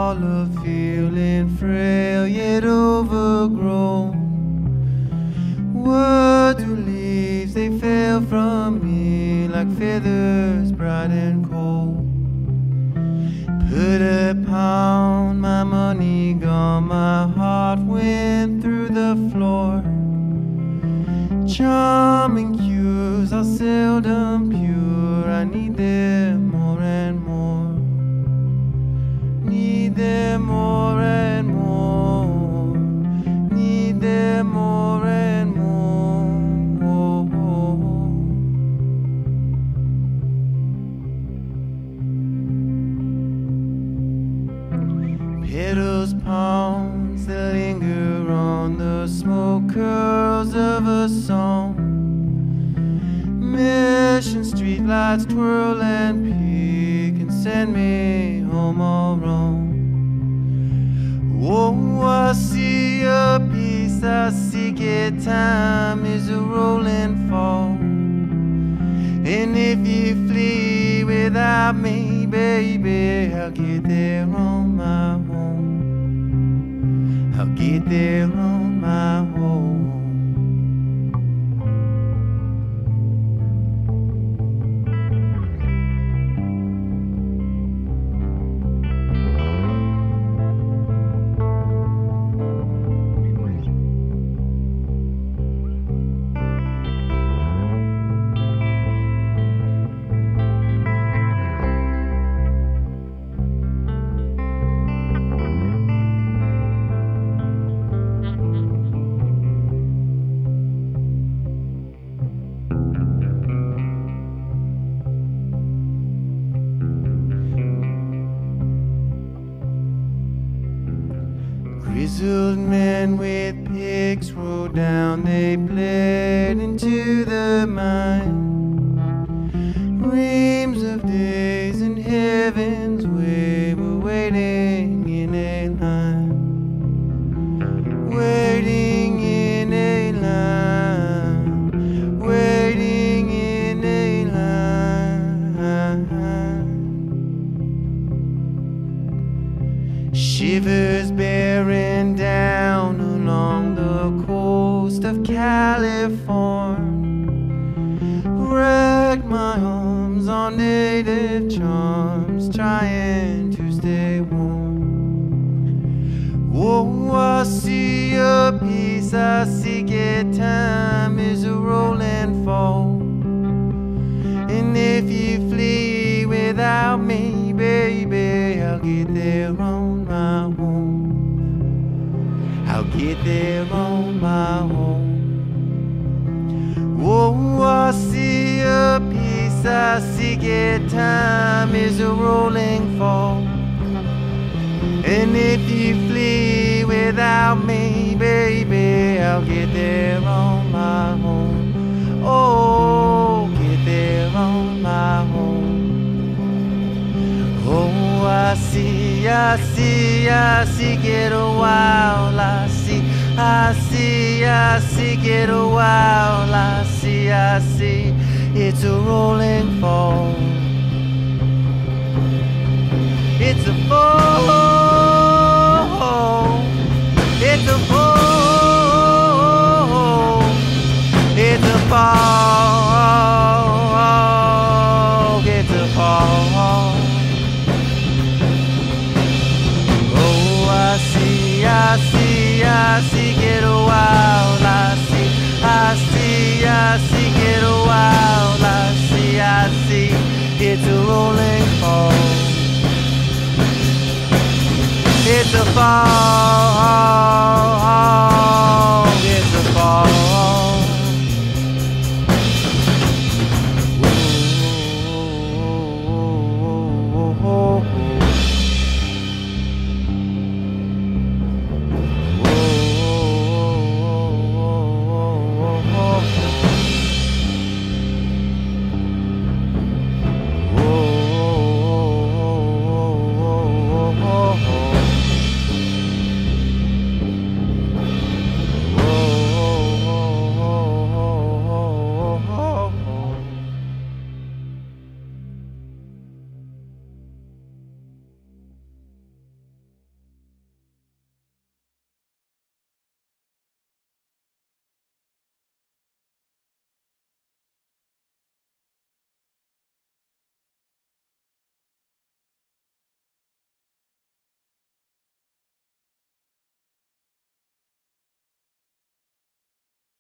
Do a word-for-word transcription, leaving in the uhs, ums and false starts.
all of feeling frail yet overgrown. Words were leaves, they fell from me like feathers bright and cold. Put upon my money gone, my heart went through the floor. Charming cues are seldom pure, I need them more and more. Need them more and more. Need them more and more. Petals, palms that linger on the smoke curls of a song. Mission streetlights twirl and peak and send me home all wrong. Oh, I see a piece, I seek it, time is a rolling fall. And if you flee without me, baby, I'll get there on my own. I'll get there on my own. Grizzled men with picks rolled down, they bled into the mine. Reams of days in heaven's way were waiting in a line. Waiting in a line. Waiting in a line. Shivers bearing down along the coast of California. Wrecked my arms on native charms, trying to stay warm. Oh, I see a piece, I seek it, time is a rolling fall. And if you flee without me, baby, I'll get there on my own. I'll get there on my own. Oh, I see a piece, I seek it, time is a rolling fall. And if you flee without me, baby, I'll get there on my own. Oh, get there on my own. Oh, I see, I see, I see, get a while, I see, I see, I see, get a while, I see, I see, it's a rolling fall. It's a fall, it's a fall, it's a fall, it's a fall. I see, I see, get a while, I see, I see, I see, get a while, I see, I see, it's a rolling fall. It's a fall.